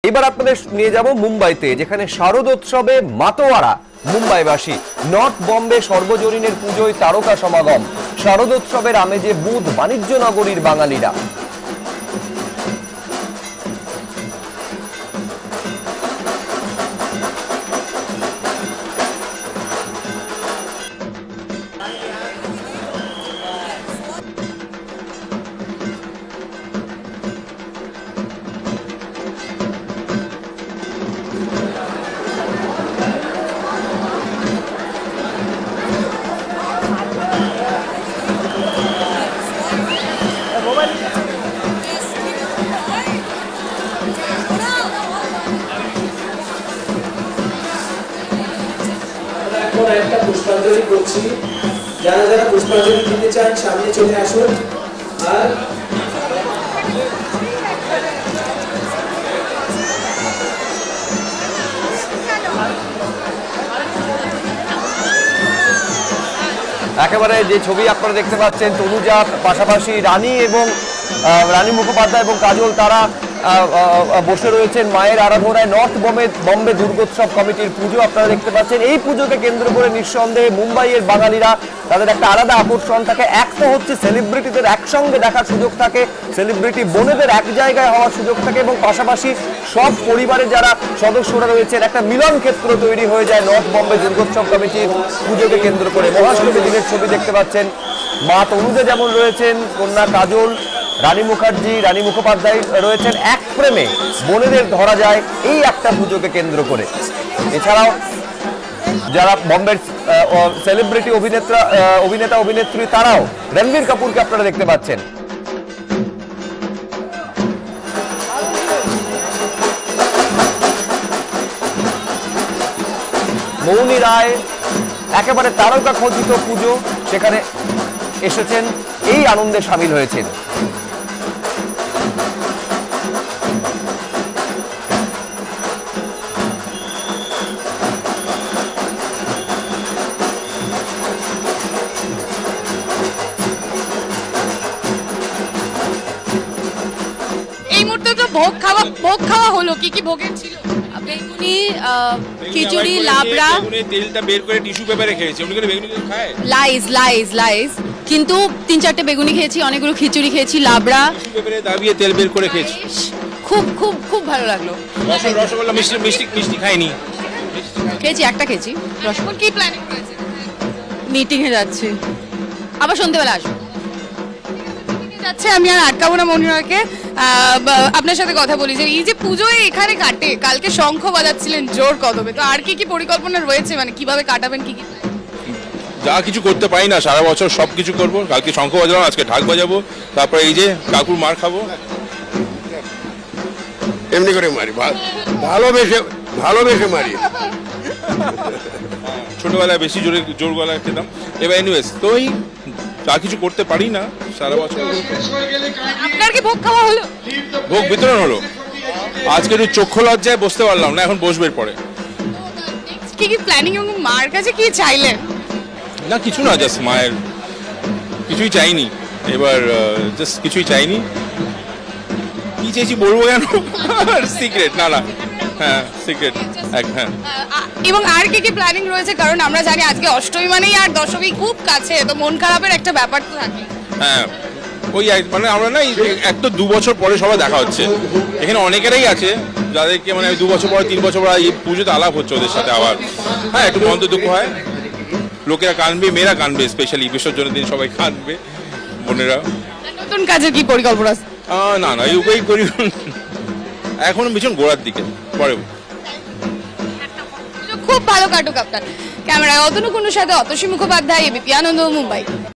এবার আপনাদের নিয়ে যাব মুম্বাইতে, যেখানে শারদোৎসবে মাতোয়ারা মুম্বাইবাসী। নর্থ বম্বে সর্বজনীনের পুজোয় তারকা সমাগম। শারদোৎসবের আমেজে বুধ বাণিজ্য নগরীর বাঙালিরা। একটা পুষ্পাঞ্জলি করছি। যারা যারা পুষ্পাঞ্জলি দিতে চান সামনে চলে আসুন। আর একেবারে যে ছবি আপনারা দেখতে পাচ্ছেন, তনুজা পাশাপাশি রানী এবং রানী মুখোপাধ্যায় এবং কাজল তারা বসে রয়েছেন মায়ের আরাধনায়। নর্থ বম্বে দুর্গোৎসব কমিটির পুজো আপনারা দেখতে পাচ্ছেন। এই পুজোকে কেন্দ্র করে নিঃসন্দেহে মুম্বাইয়ের বাঙালিরা তাদের একটা আলাদা আকর্ষণ থাকে। এক তো হচ্ছে সেলিব্রিটিদের একসঙ্গে দেখার সুযোগ থাকে, সেলিব্রিটি বোনেদের এক জায়গায় হওয়ার সুযোগ থাকে, এবং পাশাপাশি সব পরিবারের যারা সদস্যরা রয়েছেন একটা মিলন ক্ষেত্র তৈরি হয়ে যায় নর্থ বম্বে দুর্গোৎসব কমিটির পুজোকে কেন্দ্র করে। মহাষ্টমী দিনের ছবি দেখতে পাচ্ছেন। মা তনুজা যেমন রয়েছেন, কন্যা কাজল, রানী মুখার্জি, রানী মুখোপাধ্যায় রয়েছেন। এক ফ্রেমে বোনেদের ধরা যায় এই একটা পুজোকে কেন্দ্র করে। এছাড়াও যারা বম্বের সেলিব্রিটি অভিনেতা অভিনেত্রী তারাও, রণবীর কাপুরকে আপনারা দেখতে পাচ্ছেন। মৌনী রায়, একেবারে তারকা খচিত পুজো, সেখানে এসেছেন, এই আনন্দে সামিল হয়েছেন। এই মুহূর্তে তো ভোগ খাওয়া হলো। কি কি ভোগের ছিল? বেগুনি, খিচুড়ি, লাবড়া। বেগুনি তেলটা বের করে টিস্যু পেপারে খেয়েছে। উনি করে বেগুনি খায়? লাইজ কিন্তু 3-4টে বেগুনি খেয়েছি, অনেকগুলো খিচুড়ি খেয়েছি, লাবড়া টিস্যু পেপারে দাবিয়ে তেল বের করে খেয়েছি। খুব খুব খুব ভালো লাগলো। রসগোল্লা মিষ্টি খাইনি। খেয়েছি, একটা খেয়েছি রসগোল্লা। কি প্ল্যানিং করেছে? মিটিং এ যাচ্ছি, আবার সন্ধ্যেবেলা আসবো। যাচ্ছে, আমি আর আটকাবো না মনিরাকে। আপনার সাথে কথা বলি যে এই যে পুজো এখানে কাটে, কালকে শঙ্খ বাজাচ্ছিলেন জোর কদমে, তো আর কি কি পরিকল্পনা রয়েছে, মানে কিভাবে কাটাবেন? কি কি যা কিছু করতে পারি না সারা বছর সব কিছু করবো। কালকে শঙ্খ বাজাবো, আজকে ঢাক বাজাবো, তারপরে এই যে কাকুর মার খাবো। এমনি করে মারি, ভালোবেসে মারি। ছোটবেলায় বেশি জোর গলায় খেতাম। এবার এনিওয়েজ তো যা কিছু করতে পারি না সারা বছর। আপনার কি ভোগ খাওয়া হলো? ভোগ বিতরণ হলো। আজকে একটু চক্ষু লজ্জায় বসতে পারলাম না, এখন বসবে পরে। কি কি প্ল্যানিং এবং মার কাছে কি চাইলেন? না কিছু না, জাস্ট মায়ের কিছুই চাইনি। এবার জাস্ট কিছুই চাইনি। কি চাইছি বলবো কেন? সিক্রেট। না হ্যাঁ সিক্রেট। হ্যাঁ। এবং আর কি কি প্ল্যানিং রয়েছে? কারণ আমরা জানি আজকে অষ্টমী মানেই আর দশমী খুব কাছে, তো মন খারাপের একটা ব্যাপার তো থাকে। হ্যাঁ ওই মানে আমরা না এক তো 2 বছর পরে সবাই দেখা হচ্ছে। এখানে অনেকেরাই আছে যাদেরকে মানে 2 বছর পরে 3 বছর পরে এই পুজোতে আলাপ হচ্ছে ওদের সাথে আবার। হ্যাঁ একটু মন দুঃখ হয়, লোকেরা কাঁদবে, মেয়েরা কাঁদবে, স্পেশালি বিসর্জনের দিন সবাই কাঁদবে, বোনেরা। নতুন কাজের কি পরিকল্পনা? না এই উপায় করি এখন ভীষণ গোড়ার দিকে, পরে। খুব ভালো কাটুক আপনার। ক্যামেরায় অতনু কুন্ডুর সাথে অতসী মুখোপাধ্যায়, এবিপি আনন্দ, মুম্বাই।